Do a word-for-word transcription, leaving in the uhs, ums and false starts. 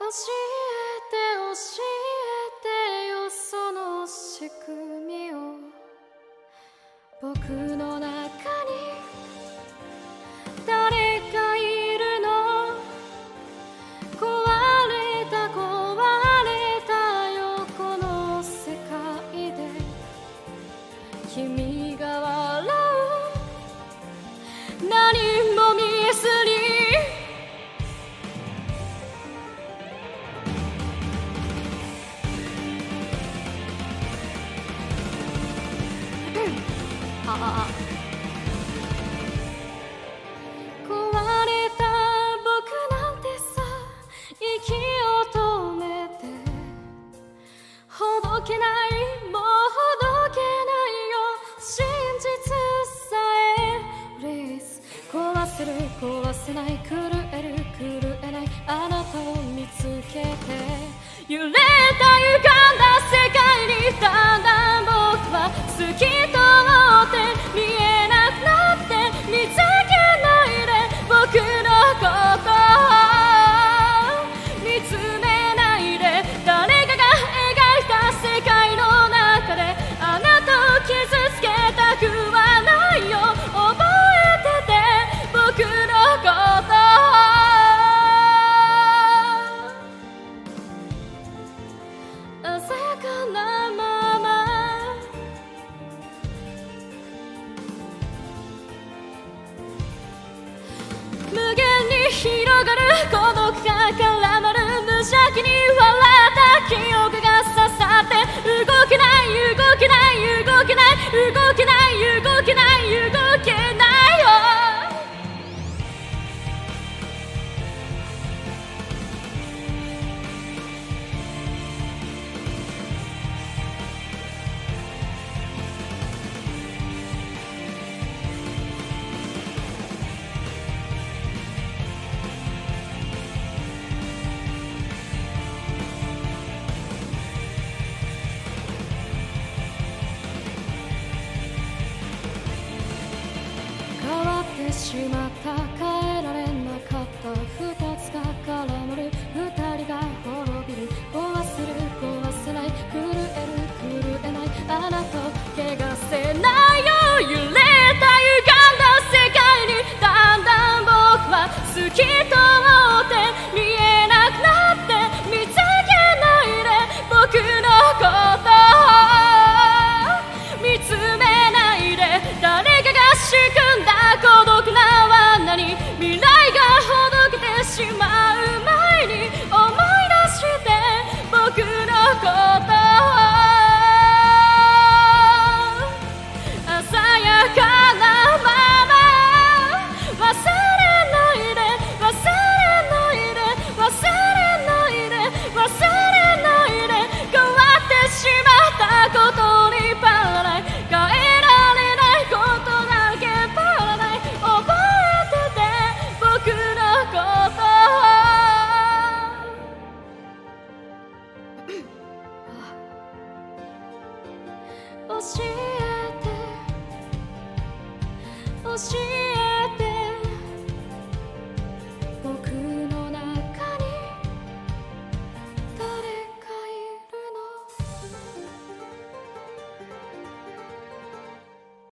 てよその仕組みを。僕の中に誰かいるの。壊れた壊れたよこの世界で。君が笑う何も見ずに。ああ壊れた僕なんてさ息を止めてほどけないもうほどけないよ真実さえ Please 壊せる壊せない狂える狂えないあなたを見つけて揺れた歪んだ世界にだんだん僕は好きと思って見えなくなって見つけないで僕のことを見つめないで誰かが描いた世界の中であなたを傷つけたくはないよ覚えてて僕のことを鮮やかなまま無限に広がる孤独が絡まる無邪気に笑った記憶が刺さって動けない動けない動けない動けない動けない動けないよ変わってしまった変えられなかった二つが絡まる二人が滅びる壊せる壊せない震える震えないあなたを汚せないよ揺れた歪んだ世界にだんだん僕は好きと思って見えなくなって見つけないで僕のことを見つめないで誰かが仕組んだ孤独な罠に未来がほどけてしまう前に思い出して僕のことを鮮やかなまま忘れないで忘れないで忘れないで忘れないで変わってしまったことにパラダイ変えられないことだけパラダイ覚えてて僕のこと教えて教えて